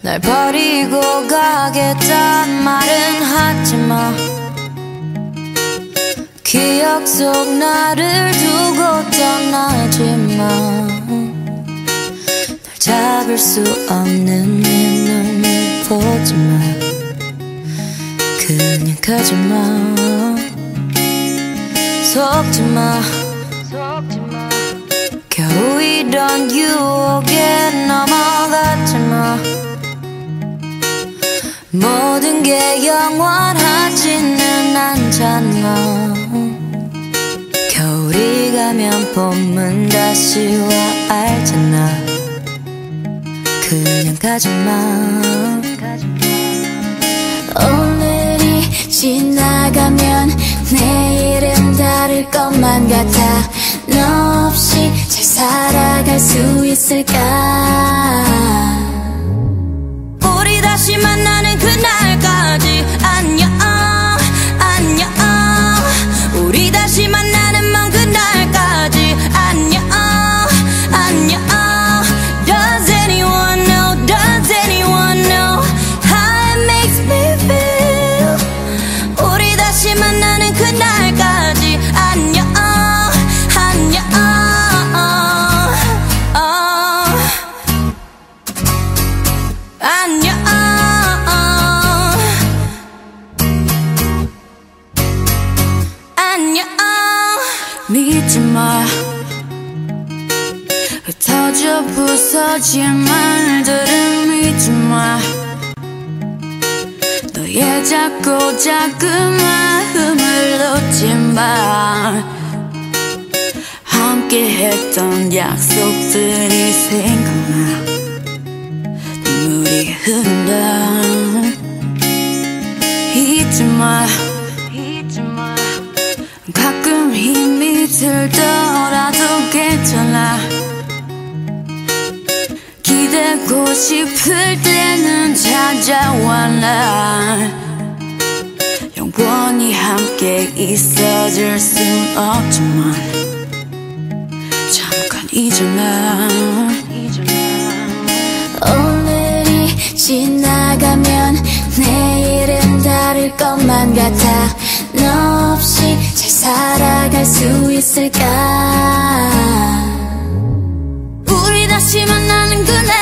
날 버리고 가겠단 말은 하지마. 기억 속 나를 두고 떠나지마. 날 잡을 수 없는 내 눈을 보지마. 그냥 가지마. 속지마. 겨우 이런 유혹에 넘어갔지마. 모든 게 영원하지는 않잖아. 겨울이 가면 봄은 다시 와 알잖아. 그냥 가지마. 오늘이 지나가면 내일은 다를 것만 같아. 너 없이 잘 살아갈 수 있을까? 우리 다시 만나는 그날까지 안녕 안녕. 우리 다시 만나는 먼 그날까지 안녕 안녕. Does anyone know? Does anyone know how it makes me feel? 우리 다시 만나는 그날까지 안녕 안녕. 안녕. 안녕. 믿지마. 흩어져 부서진 말들은 믿지마. 너의 작고 작은 마음을 놓지마. 함께 했던 약속들이 생각나. 눈물이 흐른다. 잊지마. 가끔 힘이 들더라도 괜찮아. 기대고 싶을 때는 찾아와. 나 영원히 함께 있어줄 순 없지만 잠깐 잊어놔. 오늘이 지나가면 내일은 다를 것만 같아. 너 없이 잘 살아갈 수 있을까? 우리 다시 만나는 그날